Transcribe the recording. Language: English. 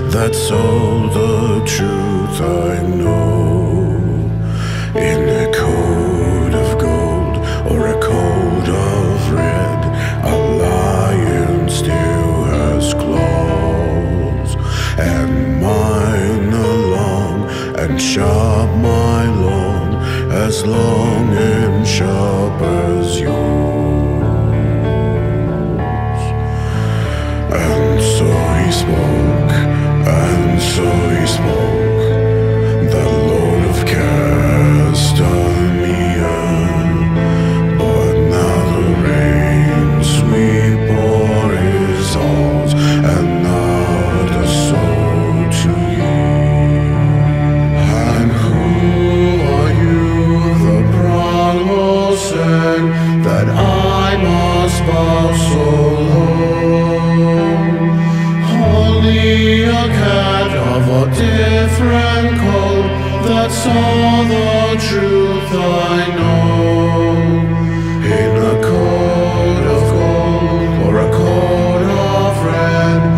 That's all the truth I know. In a coat of gold or a coat of red, a lion still has claws, and mine are long and sharp, my long, as long and sharp as yours. And so he spoke, and so he spoke, that Lord of Castamian. But now the rain sweep o'er his halls, and not a soul to heed. And who are you, the prodigal said, that I must bow so low? Only a cat of a different coat, that's all the truth I know. In a coat of gold or a coat of red,